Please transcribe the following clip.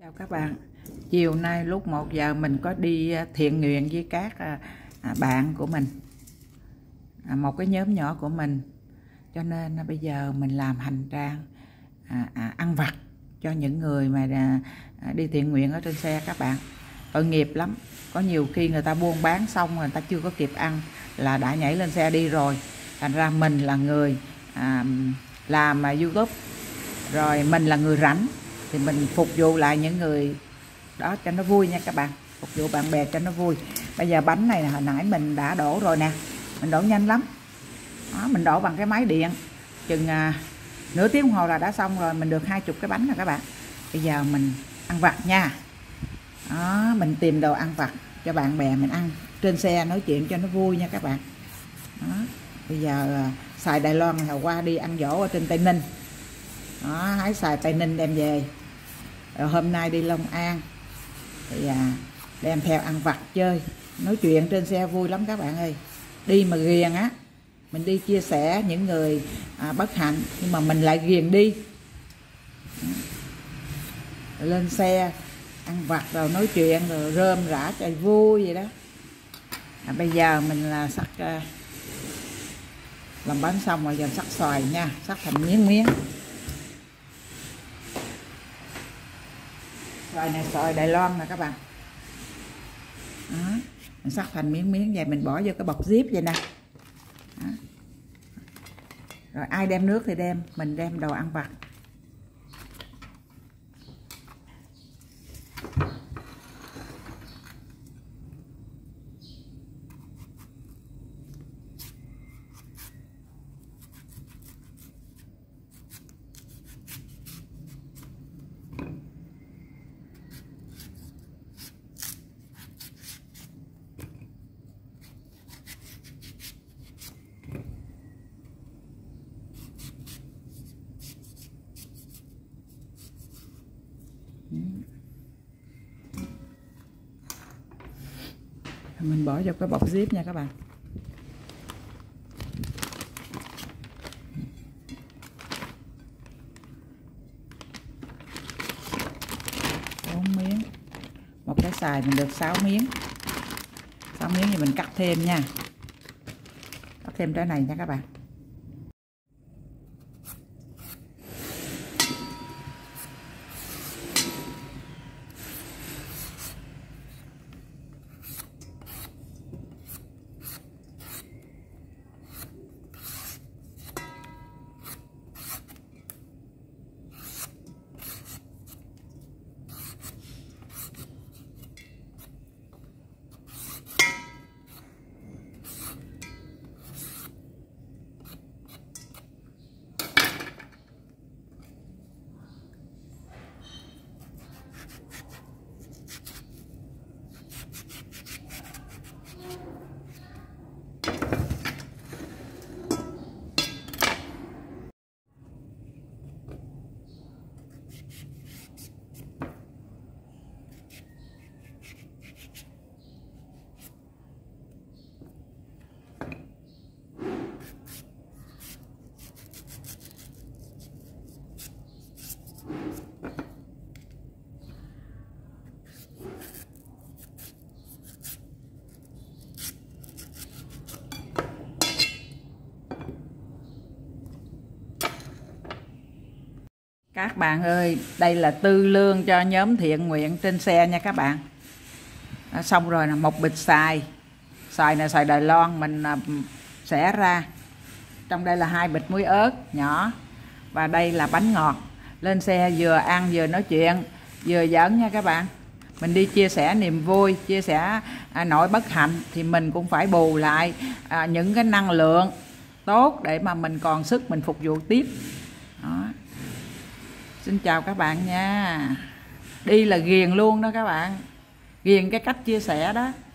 Chào các bạn. Chiều nay lúc 1 giờ mình có đi thiện nguyện với các bạn của mình, một cái nhóm nhỏ của mình, cho nên bây giờ mình làm hành trang ăn vặt cho những người mà đi thiện nguyện ở trên xe. Các bạn, tội nghiệp lắm, có nhiều khi người ta buôn bán xong người ta chưa có kịp ăn là đã nhảy lên xe đi rồi. Thành ra mình là người làm YouTube, rồi mình là người rảnh thì mình phục vụ lại những người đó cho nó vui nha các bạn, phục vụ bạn bè cho nó vui. Bây giờ bánh này hồi nãy mình đã đổ rồi nè, mình đổ nhanh lắm đó, mình đổ bằng cái máy điện chừng nửa tiếng đồng hồ là đã xong rồi, mình được 20 cái bánh rồi các bạn. Bây giờ mình ăn vặt nha đó, mình tìm đồ ăn vặt cho bạn bè mình ăn trên xe, nói chuyện cho nó vui nha các bạn đó. Bây giờ xài Đài Loan hồi qua đi ăn dỗ ở trên Tây Ninh đó, hái xài Tây Ninh đem về, rồi hôm nay đi Long An thì đem theo ăn vặt chơi, nói chuyện trên xe vui lắm các bạn ơi. Đi mà ghiền á, mình đi chia sẻ những người bất hạnh nhưng mà mình lại ghiền đi, lên xe ăn vặt rồi nói chuyện rồi rơm rã trời vui vậy đó. Bây giờ mình là sắc làm bánh xong rồi, giờ sắc xoài nha, sắc thành miếng miếng. Xoài này xoài Đài Loan nè các bạn đó, mình sắc thành miếng miếng vậy, mình bỏ vô cái bọc zip vậy nè đó. Rồi ai đem nước thì đem, mình đem đồ ăn vặt. Mình bỏ vô cái bọc zip nha các bạn. Miếng, một cái xài mình được 6 miếng. 6 miếng thì mình cắt thêm nha, cắt thêm cái này nha các bạn. Các bạn ơi, đây là tư lương cho nhóm thiện nguyện trên xe nha các bạn. Xong rồi là một bịch xài. Xài này xài Đài Loan mình xẻ ra. Trong đây là 2 bịch muối ớt nhỏ. Và đây là bánh ngọt. Lên xe vừa ăn vừa nói chuyện, vừa giỡn nha các bạn. Mình đi chia sẻ niềm vui, chia sẻ nỗi bất hạnh thì mình cũng phải bù lại những cái năng lượng tốt để mà mình còn sức mình phục vụ tiếp. Đó. Xin chào các bạn nha. Đi là ghiền luôn đó các bạn, ghiền cái cách chia sẻ đó.